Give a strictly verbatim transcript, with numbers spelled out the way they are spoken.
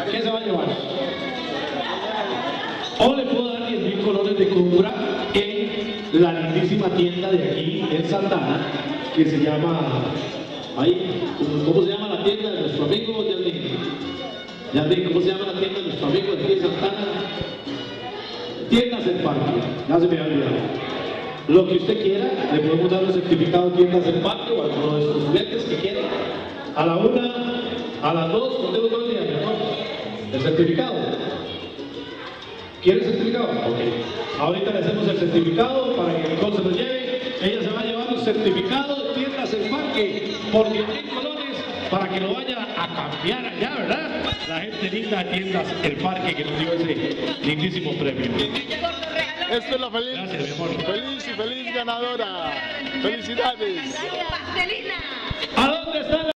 ¿Qué se va a llevar? O le puedo dar diez mil colones de compra en la lindísima tienda de aquí en Santana, que se llama, ahí, ¿cómo se llama la tienda de nuestro amigo Yasmin? Yasmin, ¿cómo se llama la tienda de nuestro amigo de aquí en Santana? Tiendas del Parque, ya se me ha olvidado. Lo que usted quiera, le podemos dar un certificado de Tiendas del Parque o alguno de estos juguetes que quiera. A la una, a las dos, no tengo todo el día, mi amor. El certificado. ¿Quiere el certificado? Ok. Ahorita le hacemos el certificado para que el se lo lleve. Ella se va a llevar un certificado de Tiendas del Parque por diez mil colones para que lo vaya a cambiar allá, ¿verdad? La gente linda de Tiendas El Parque que nos dio ese lindísimo premio. Esto es la feliz, Gracias, mi amor. feliz y feliz ganadora. Felicidades. Pastelina. ¿A dónde está la